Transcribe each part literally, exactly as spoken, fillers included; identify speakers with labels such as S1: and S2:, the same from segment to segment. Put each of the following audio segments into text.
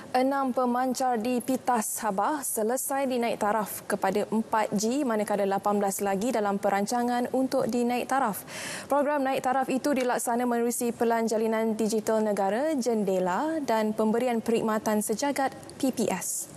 S1: Enam pemancar di Pitas Sabah selesai dinaik taraf kepada empat G manakala lapan belas lagi dalam perancangan untuk dinaik taraf. Program naik taraf itu dilaksana menerusi Pelan Jalinan Digital Negara Jendela dan Pemberian Perkhidmatan Sejagat P P S.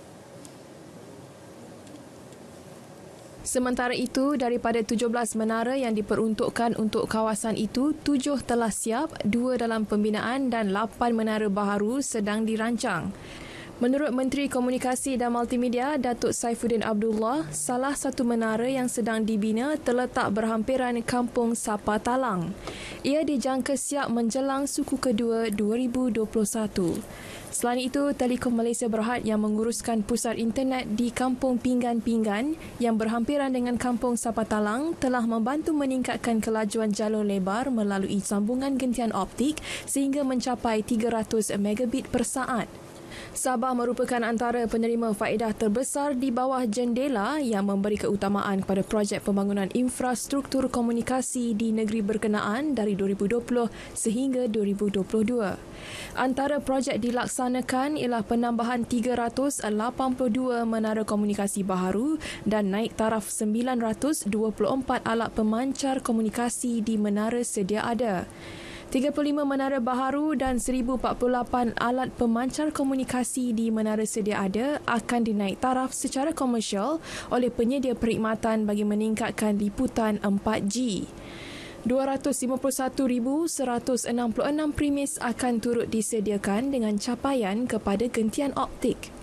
S1: Sementara itu, daripada tujuh belas menara yang diperuntukkan untuk kawasan itu, tujuh telah siap, dua dalam pembinaan dan lapan menara baharu sedang dirancang. Menurut Menteri Komunikasi dan Multimedia, Datuk Saifuddin Abdullah, salah satu menara yang sedang dibina terletak berhampiran Kampung Sapa Talang. Ia dijangka siap menjelang suku kedua dua ribu dua puluh satu. Selain itu, Telekom Malaysia Berhad yang menguruskan pusat internet di Kampung Pinggan-Pinggan yang berhampiran dengan Kampung Sapa Talang telah membantu meningkatkan kelajuan jalur lebar melalui sambungan gentian optik sehingga mencapai tiga ratus megabit per saat. Sabah merupakan antara penerima faedah terbesar di bawah Jendela yang memberi keutamaan kepada projek pembangunan infrastruktur komunikasi di negeri berkenaan dari dua ribu dua puluh sehingga dua ribu dua puluh dua. Antara projek dilaksanakan ialah penambahan tiga ratus lapan puluh dua menara komunikasi baharu dan naik taraf sembilan ratus dua puluh empat alat pemancar komunikasi di menara sedia ada. tiga puluh lima menara baharu dan seribu empat puluh lapan alat pemancar komunikasi di menara sedia ada akan dinaik taraf secara komersial oleh penyedia perkhidmatan bagi meningkatkan liputan empat G. dua ratus lima puluh satu ribu seratus enam puluh enam premis akan turut disediakan dengan capaian kepada gentian optik.